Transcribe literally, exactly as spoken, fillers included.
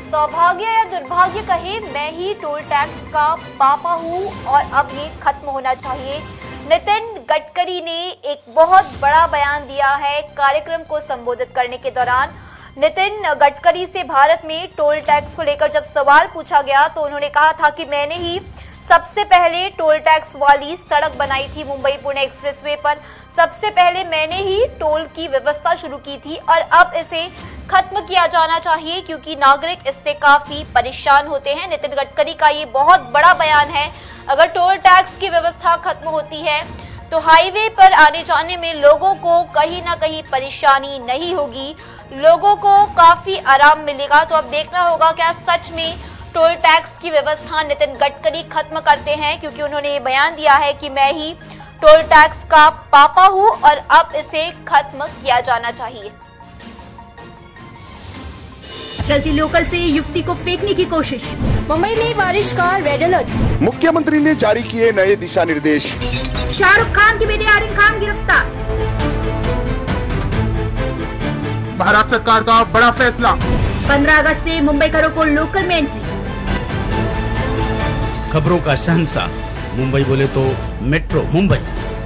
सौभाग्य या दुर्भाग्य कहे, मैं ही टोल टैक्स का पापा हूँ और अब ये खत्म होना चाहिए। नितिन गडकरी ने एक बहुत बड़ा बयान दिया है कार्यक्रम को संबोधित करने के दौरान। नितिन गडकरी से भारत में टोल टैक्स को लेकर जब सवाल पूछा गया तो उन्होंने कहा था कि मैंने ही सबसे पहले टोल टैक्स वाली सड़क बनाई थी मुंबई पुणे एक्सप्रेसवे पर। सबसे पहले मैंने ही टोल की व्यवस्था शुरू की थी और अब इसे खत्म किया जाना चाहिए क्योंकि नागरिक इससे काफी परेशान होते हैं। नितिन गडकरी का ये बहुत बड़ा बयान है। अगर टोल टैक्स की व्यवस्था खत्म होती है तो हाईवे पर आने जाने में लोगों को कहीं ना कहीं परेशानी नहीं होगी, लोगों को काफी आराम मिलेगा। तो अब देखना होगा क्या सच में टोल टैक्स की व्यवस्था नितिन गडकरी खत्म करते हैं, क्योंकि उन्होंने ये बयान दिया है कि मैं ही टोल टैक्स का पापा हूं और अब इसे खत्म किया जाना चाहिए। चलती लोकल से युवती को फेंकने की कोशिश, मुंबई में बारिश का रेड अलर्ट। मुख्यमंत्री ने जारी किए नए दिशा निर्देश। शाहरुख खान की बेटी आर्यन खान गिरफ्तार। महाराष्ट्र सरकार का बड़ा फैसला, पंद्रह अगस्त से मुंबई करो को लोकल में एंट्री। खबरों का शहंशाह मुंबई बोले तो मेट्रो मुंबई।